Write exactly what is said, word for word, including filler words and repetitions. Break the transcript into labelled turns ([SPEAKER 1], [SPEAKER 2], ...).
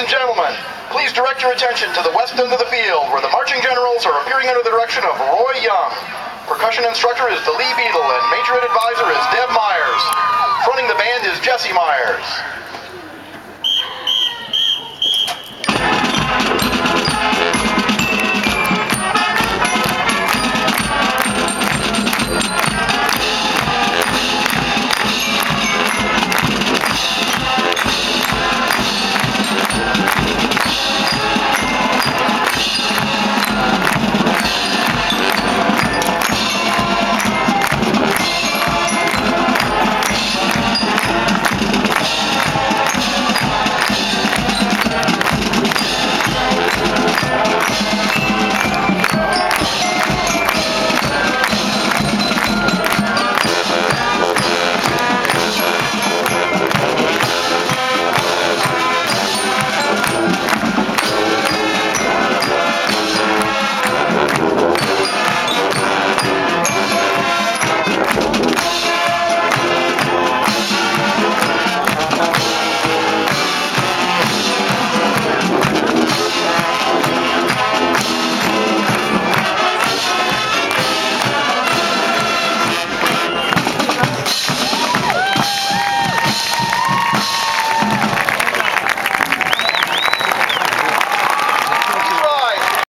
[SPEAKER 1] and gentlemen, please direct your attention to the west end of the field where the marching generals are appearing under the direction of Roy Young. Percussion instructor is the Lee Beadle and major advisor is Deb Myers. Fronting the band is Jesse Myers.